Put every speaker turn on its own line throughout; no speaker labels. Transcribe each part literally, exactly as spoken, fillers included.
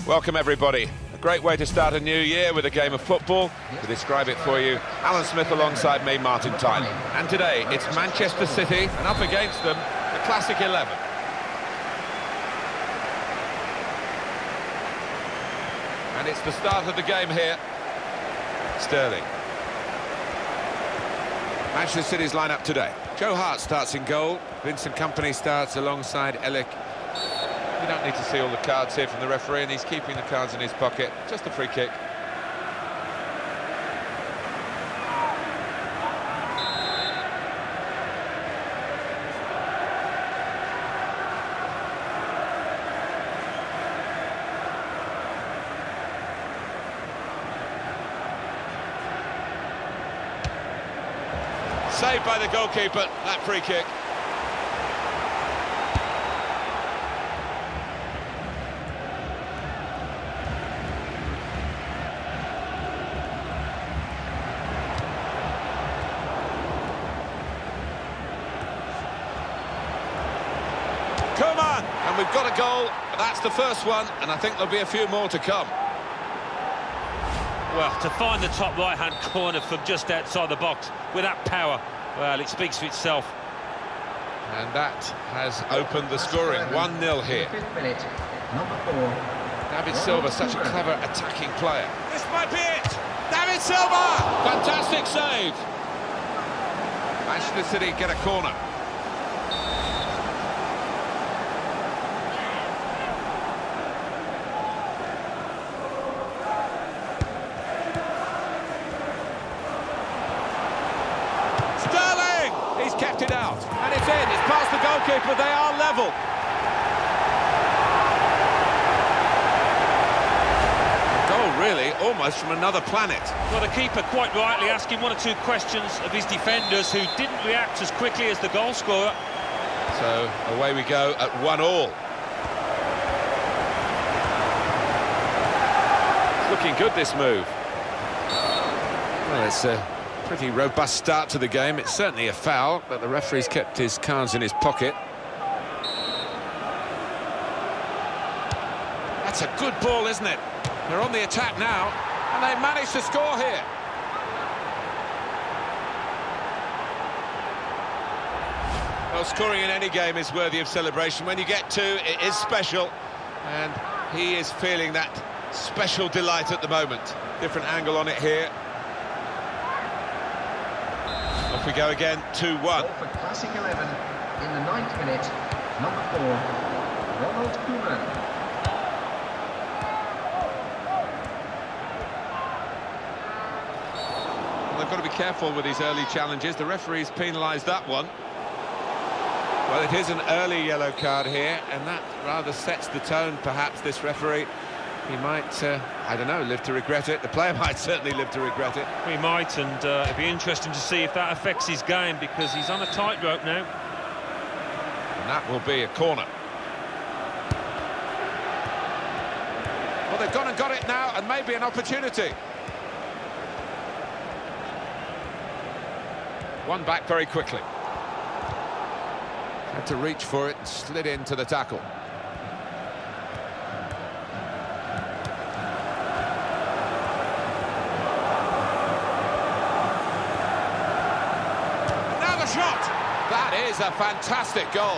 Welcome everybody. A great way to start a new year with a game of football. To describe it for you, Alan Smith alongside me, Martin Tyler. And today it's Manchester City and up against them, the classic eleven. And it's the start of the game here. Sterling. Manchester City's lineup today. Joe Hart starts in goal. Vincent Kompany starts alongside Elek. You don't need to see all the cards here from the referee, and he's keeping the cards in his pocket. Just a free kick. Saved by the goalkeeper, that free kick. Come on! And we've got a goal. That's the first one, and I think there'll be a few more to come.
Well, to find the top right-hand corner from just outside the box with that power, well, it speaks for itself.
And that has opened the scoring. one nil here. David Silva, such a clever attacking player. This might be it! David Silva! Fantastic save! Manchester City get a corner. He's kept it out, and it's in, it's past the goalkeeper, they are level. A goal really, almost from another planet.
Well, the keeper quite rightly asking one or two questions of his defenders who didn't react as quickly as the goal scorer.
So, away we go at one all. It's looking good, this move. Well, it's a pretty robust start to the game. It's certainly a foul, but the referee's kept his cards in his pocket. That's a good ball, isn't it? They're on the attack now, and they managed to score here. Well, scoring in any game is worthy of celebration. When you get two, it is special, and he is feeling that special delight at the moment. Different angle on it here. Off we go again, two one.
For Classic eleven, in the ninth minute, number four, Ronald Koeman.
Well, they've got to be careful with these early challenges. The referee's penalised that one. Well, it is an early yellow card here, and that rather sets the tone, perhaps, this referee. He might, uh, I don't know, live to regret it. The player might certainly live to regret it.
He might, and uh, it'd be interesting to see if that affects his game, because he's on a tightrope now.
And that will be a corner. Well, they've gone and got it now, and maybe an opportunity. One back very quickly. Had to reach for it and slid into the tackle. Shot! That is a fantastic goal.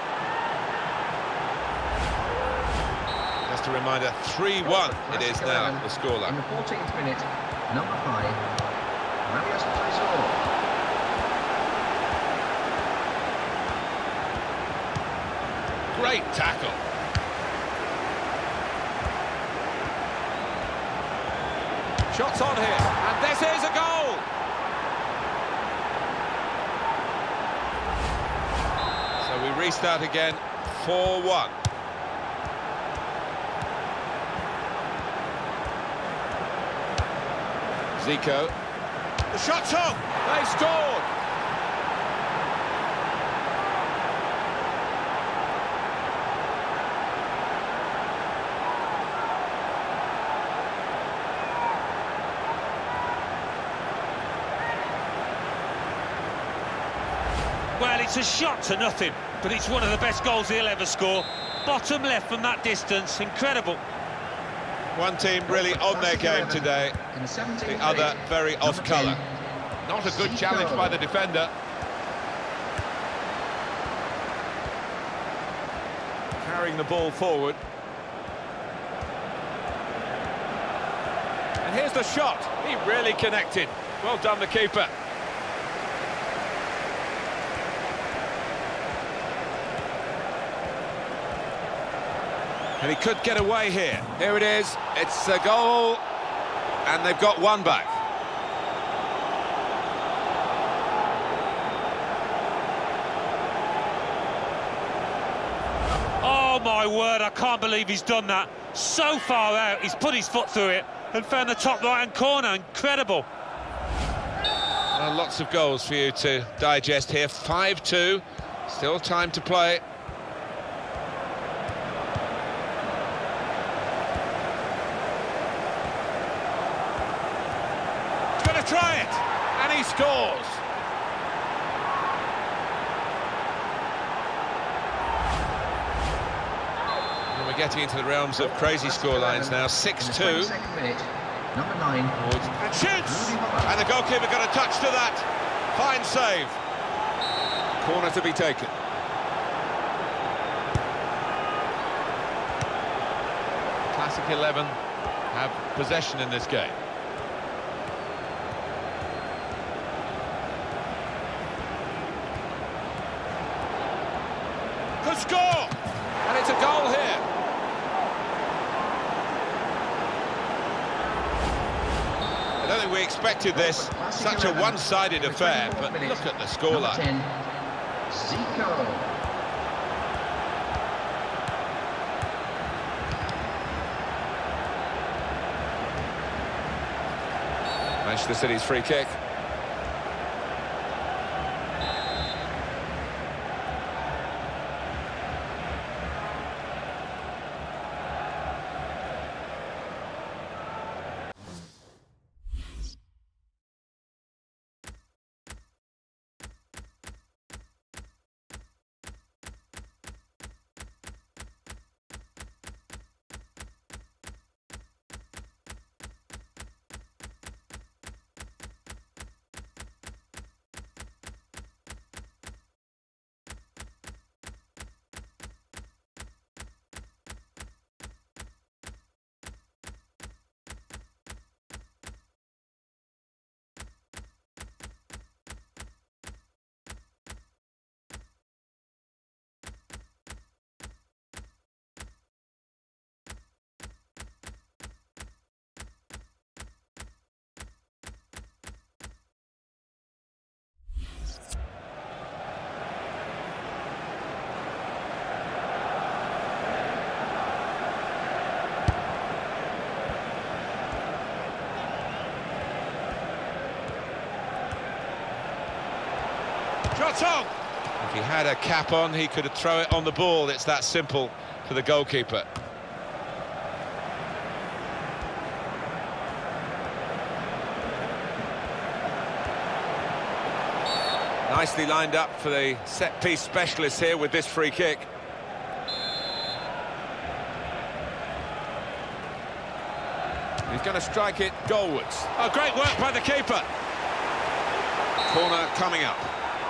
Just a reminder, three one it is now, the scoreline.
In the fourteenth minute, number five, Marius Tresor.
Great tackle. Shots on here, and this is a goal! We restart again, four one. Zico. The shot's on! They scored!
Well, it's a shot to nothing, but it's one of the best goals he'll ever score. Bottom left from that distance, incredible.
One team really on their game today,
In the seventeenth
the other
minute,
very
number
off colour.
ten,
Not a good
Zico.
challenge by the defender. Carrying the ball forward. And here's the shot. He really connected. Well done, the keeper. And he could get away here. Here it is. It's a goal. And they've got one back.
Oh, my word, I can't believe he's done that. So far out, he's put his foot through it and found the top right-hand corner. Incredible.
Well, lots of goals for you to digest here. five two. Still time to play. He's going to try it. And he scores. And we're getting into the realms of crazy scorelines now. six two.
In the twenty-second minute, number nine.
And shoots! And the goalkeeper got a touch to that. Fine save. Corner to be taken. Classic eleven have possession in this game. Could score! And it's a goal here. I don't think we expected this, such a one-sided affair, but look at the scoreline.
Number ten, Zico.
Manchester City's free kick. Shot on! If he had a cap on, he could throw it on the ball. It's that simple for the goalkeeper. Nicely lined up for the set-piece specialist here with this free kick. He's going to strike it goalwards. Oh, great work by the keeper. Corner coming up.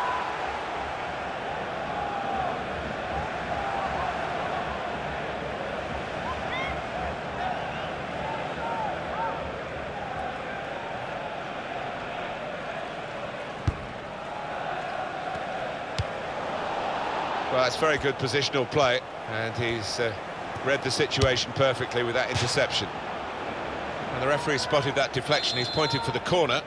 Well, it's very good positional play, and he's uh, read the situation perfectly with that interception. And the referee spotted that deflection. He's pointed for the corner.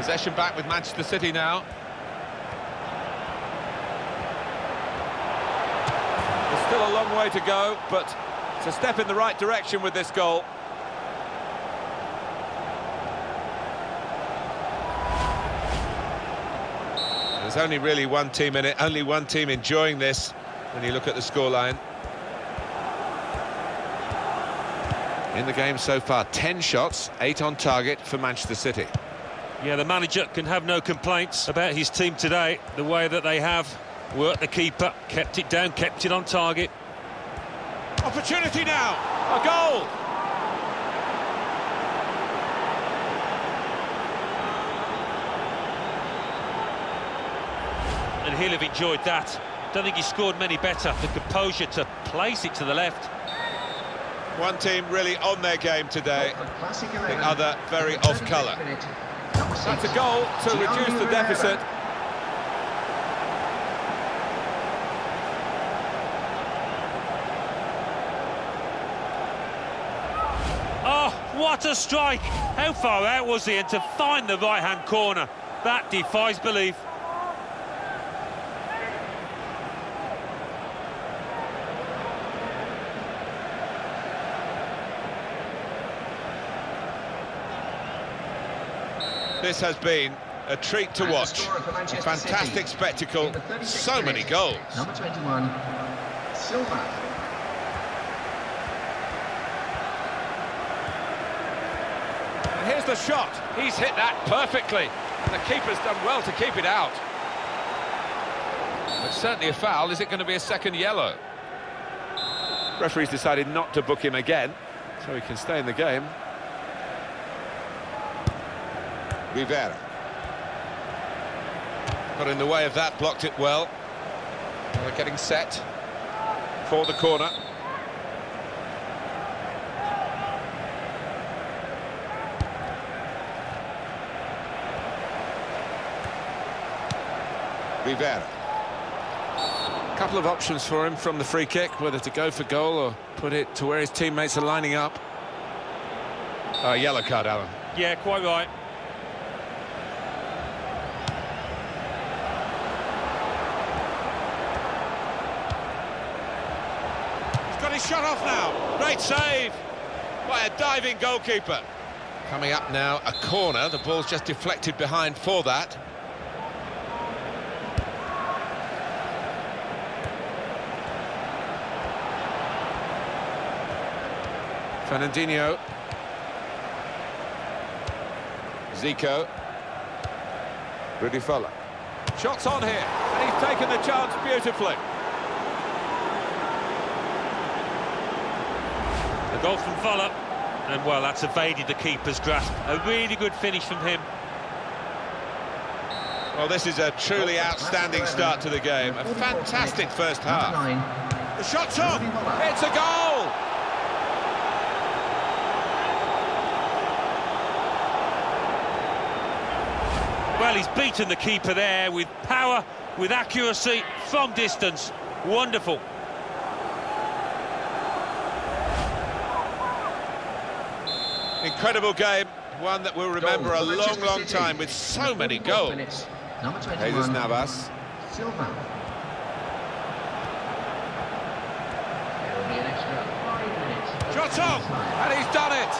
Possession back with Manchester City now. There's still a long way to go, but it's a step in the right direction with this goal. There's only really one team in it, only one team enjoying this when you look at the scoreline. In the game so far, ten shots, eight on target for Manchester City.
Yeah, the manager can have no complaints about his team today, the way that they have worked the keeper, kept it down, kept it on target.
Opportunity now, a goal!
And he'll have enjoyed that. Don't think he scored many better. The composure to place it to the left.
One team really on their game today, the other very off colour. That's a goal to reduce the deficit.
Oh, what a strike! How far out was he? And to find the right-hand corner, that defies belief.
This has been a treat to watch. A fantastic spectacle, so many goals.
Number twenty-one, Silva.
And here's the shot. He's hit that perfectly. And the keeper's done well to keep it out. It's certainly a foul. Is it going to be a second yellow? Referee's decided not to book him again, so he can stay in the game. Rivera. Got in the way of that, blocked it well. They're getting set for the corner. Rivera. A couple of options for him from the free kick, whether to go for goal or put it to where his teammates are lining up. Uh, yellow card, Alan.
Yeah, quite right.
Shut off now. Great save by a diving goalkeeper. Coming up now, a corner. The ball's just deflected behind for that. Fernandinho. Zico. Rudi Völler. Shots on here, and he's taken the chance beautifully.
A goal from Völler, and well, that's evaded the keeper's grasp. A really good finish from him.
Well, this is a truly outstanding start to the game. A fantastic first half. The shot's on. It's a goal.
Well, he's beaten the keeper there with power, with accuracy, from distance. Wonderful.
Incredible game, one that we'll remember a long, long time with so many goals. Jesus Navas.
Silva.
Shot on, and he's done it.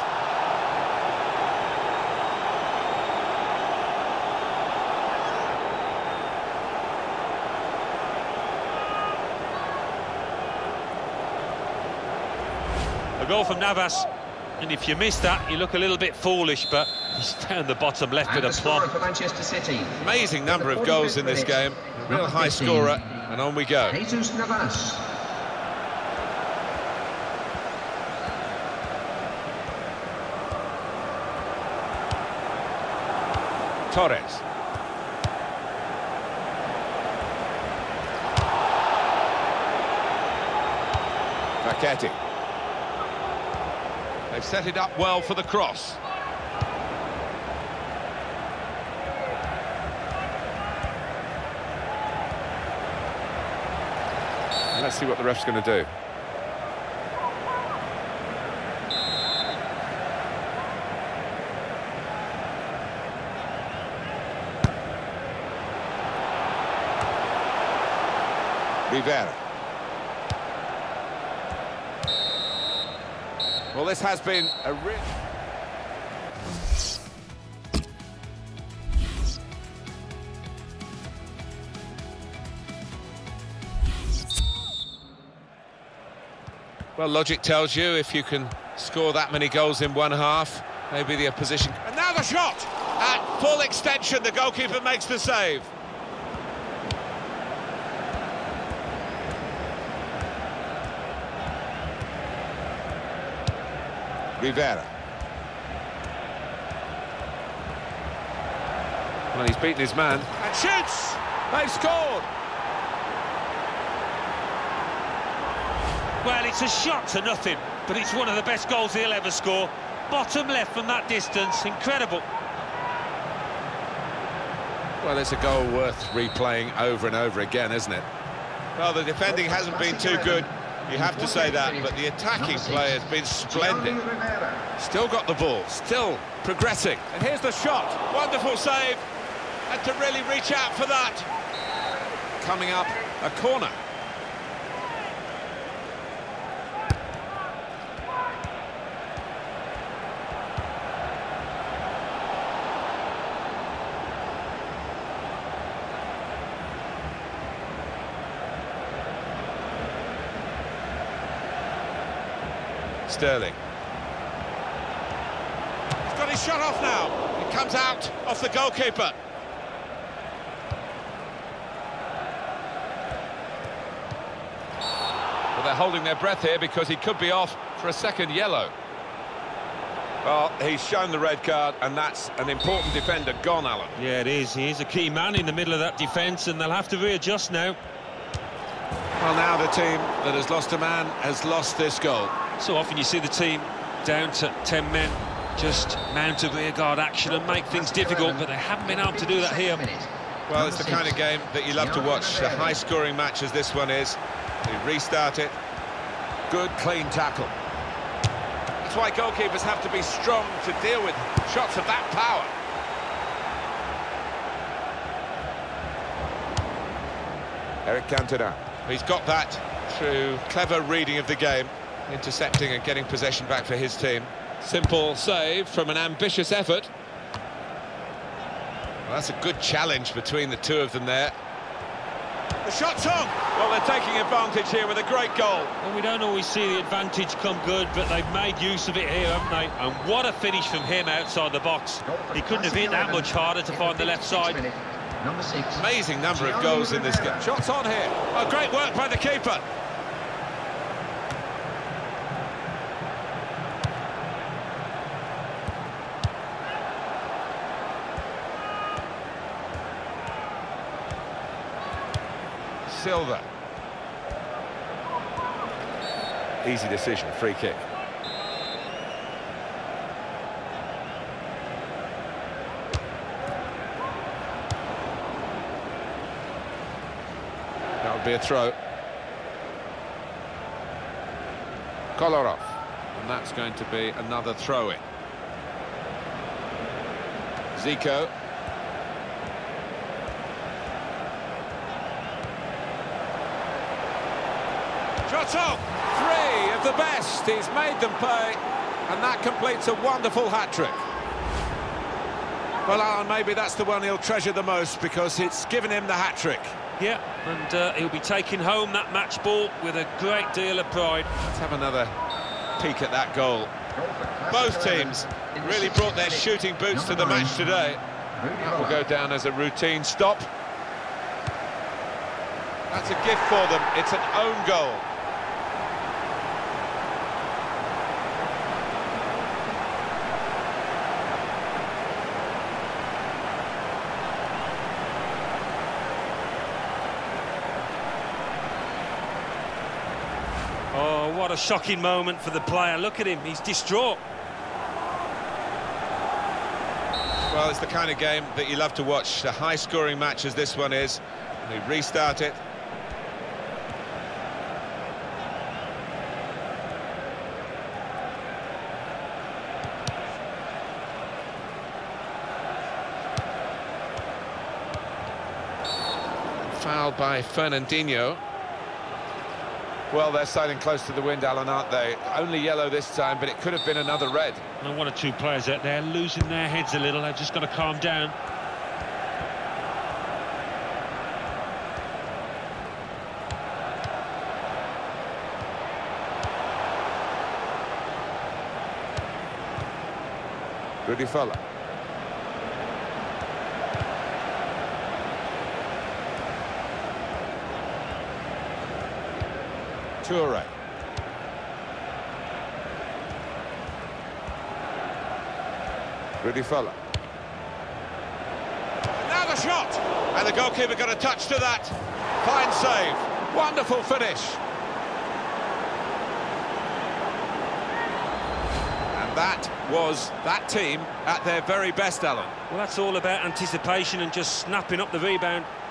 A goal from Navas. And if you miss that, you look a little bit foolish, but he's down the bottom left with a plumb.
For Manchester City.
Amazing number of goals in this game. Real high scorer, and on we go.
Jesus Navas.
Torres. Facchetti. They've set it up well for the cross. Let's see what the ref's going to do. Rivera. Well, this has been a real... Well, logic tells you if you can score that many goals in one half, maybe the opposition... And now the shot! At full extension, the goalkeeper makes the save. Rivera. Well, he's beaten his man. And shoots! They've scored!
Well, it's a shot to nothing, but it's one of the best goals he'll ever score. Bottom left from that distance, incredible.
Well, it's a goal worth replaying over and over again, isn't it? Well, the defending hasn't been too good, you have to say that, but the attacking play has been splendid. Still got the ball, still progressing. And here's the shot, wonderful save. Had to really reach out for that. Coming up, a corner. Sterling. He's got his shot off now. It comes out off the goalkeeper. Well, they're holding their breath here because he could be off for a second yellow. Well, he's shown the red card, and that's an important defender gone, Alan.
Yeah, it is. He is a key man in the middle of that defence, and they'll have to readjust now.
Well, now the team that has lost a man has lost this goal.
So often you see the team down to ten men just mount a rearguard action and make things difficult, but they haven't been able to do that here.
Well, it's the kind of game that you love to watch. The high-scoring match as this one is. They restart it. Good, clean tackle. That's why goalkeepers have to be strong to deal with shots of that power. Eric Cantona. He's got that through clever reading of the game, intercepting and getting possession back for his team. Simple save from an ambitious effort. Well, that's a good challenge between the two of them there. The shot's on! Well, they're taking advantage here with a great goal.
Well, we don't always see the advantage come good, but they've made use of it here, haven't they? And what a finish from him outside the box. He couldn't have been that much harder to find the left side.
Number six.
Amazing number of goals in this game. Shots on here. Oh, great work by the keeper. Silva. Easy decision, free kick. That would be a throw. Kolarov. And that's going to be another throw-in. Zico. Shots on! Three of the best. He's made them pay. And that completes a wonderful hat-trick. Well, Alan, maybe that's the one he'll treasure the most because it's given him the hat-trick.
Yeah, and uh, he'll be taking home that match ball with a great deal of pride.
Let's have another peek at that goal. Both teams really brought their shooting boots to the match today. That will go down as a routine stop. That's a gift for them. It's an own goal.
Oh, what a shocking moment for the player. Look at him, he's distraught.
Well, it's the kind of game that you love to watch. A high-scoring match as this one is. They restart it. Foul by Fernandinho. Well, they're sailing close to the wind, Alan, aren't they? Only yellow this time, but it could have been another red.
And one or two players out there losing their heads a little. They've just got to calm down.
Rudi Völler. Toure. Rudi Völler. Now the shot! And the goalkeeper got a touch to that. Fine save. Wonderful finish. And that was that team at their very best, Alan.
Well, that's all about anticipation and just snapping up the rebound.